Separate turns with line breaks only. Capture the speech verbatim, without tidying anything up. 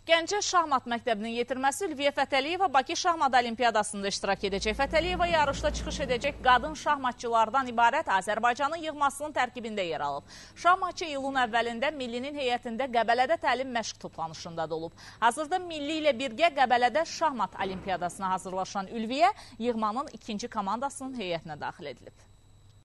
Gəncə Şahmat Məktəbinin yetirməsi Ülviyə Fətəliyeva Bakı Şahmat Olimpiyadasında iştirak edəcək. Fətəliyeva yarışda çıxış edəcək qadın şahmatçılardan ibarət Azərbaycanın yığmasının tərkibində yer alıb. Şahmatçı iyulun əvvəlində Millinin heyətində Qəbələdə təlim məşq toplanışında da olub. Hazırda Milli ilə birgə Qəbələdə Şahmat Olimpiyadasına hazırlaşan Ülviyə yığmanın ikinci komandasının heyətinə daxil edilib.